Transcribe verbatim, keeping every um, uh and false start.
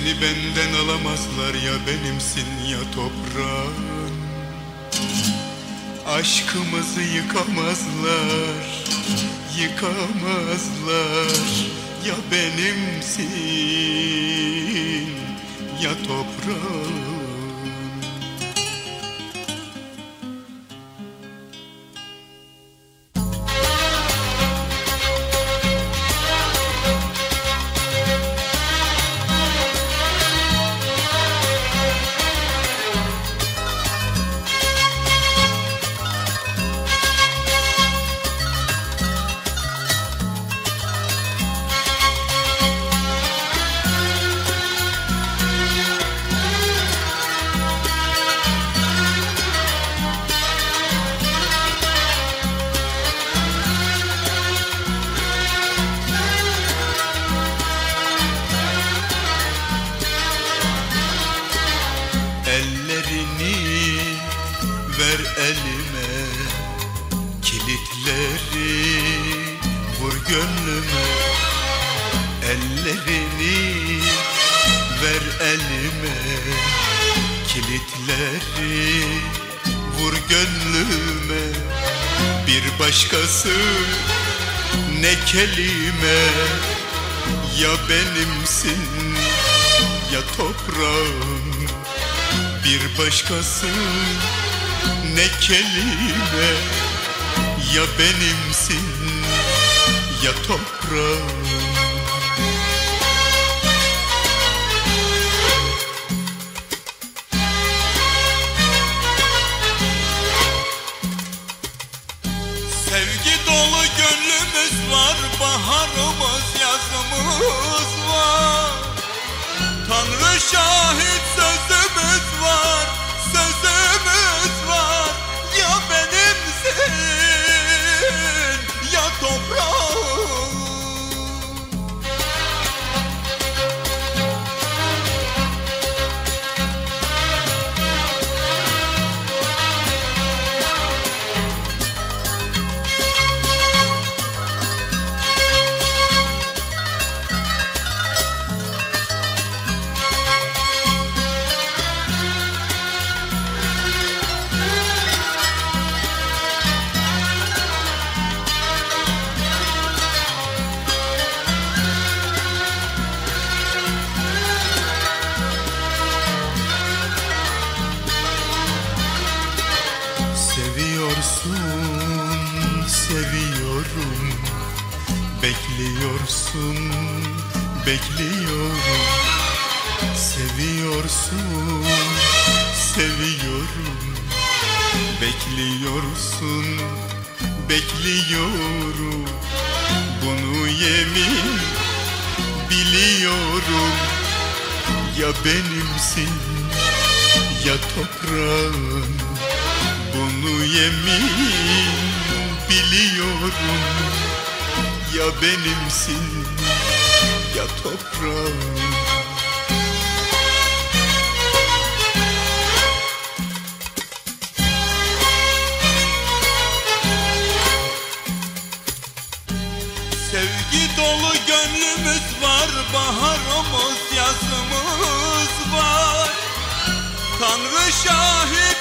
Seni benden alamazlar, ya benimsin ya toprağın. Aşkımızı yıkamazlar, yıkamazlar. Ya benimsin ya toprağın. Ellerini ver elime, kilitleri vur gönlüme. Ellerini ver elime, kilitleri vur gönlüme. Bir başkası ne kelime, ya benimsin ya toprağım. Bir başkası ne kelime, ya benimsin ya toprağım. Sevgi dolu gönlümüz var, baharımız yazımız var. Tanrı şahit sözümüz var, sözümüz var. Ya benimsin ya toprağım. Seviyorsun, seviyorum. Bekliyorsun, bekliyorum. Seviyorsun, seviyorum. Bekliyorsun, bekliyorum. Bunu yemin biliyorum. Ya benimsin ya toprağın. Bunu yemin biliyorum. Ya benimsin ya toprağım. Sevgi dolu gönlümüz var, baharımız yazımız var. Tanrı şahit